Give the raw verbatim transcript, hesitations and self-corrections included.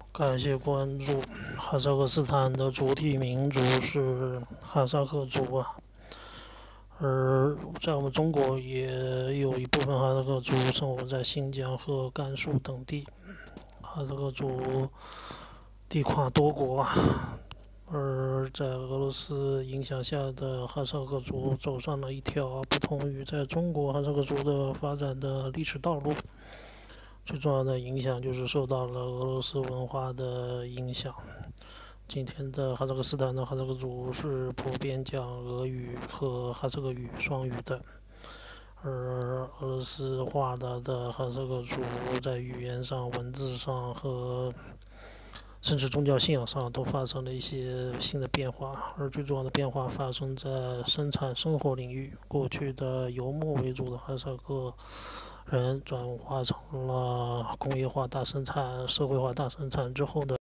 感谢关注。哈萨克斯坦的主体民族是哈萨克族啊，而在我们中国也有一部分哈萨克族生活在新疆和甘肃等地。哈萨克族地跨多国啊，而在俄罗斯影响下的哈萨克族走上了一条不同于在中国哈萨克族的发展的历史道路。最重要的影响就是受到了俄罗斯文化的影响。今天的哈萨克斯坦的哈萨克族是普遍讲俄语和哈萨克语双语的，而俄罗斯化的的哈萨克族在语言上、文字上和甚至宗教信仰上都发生了一些新的变化，而最重要的变化发生在生产生活领域。过去的游牧为主的哈萨克人转化成了工业化大生产、社会化大生产之后的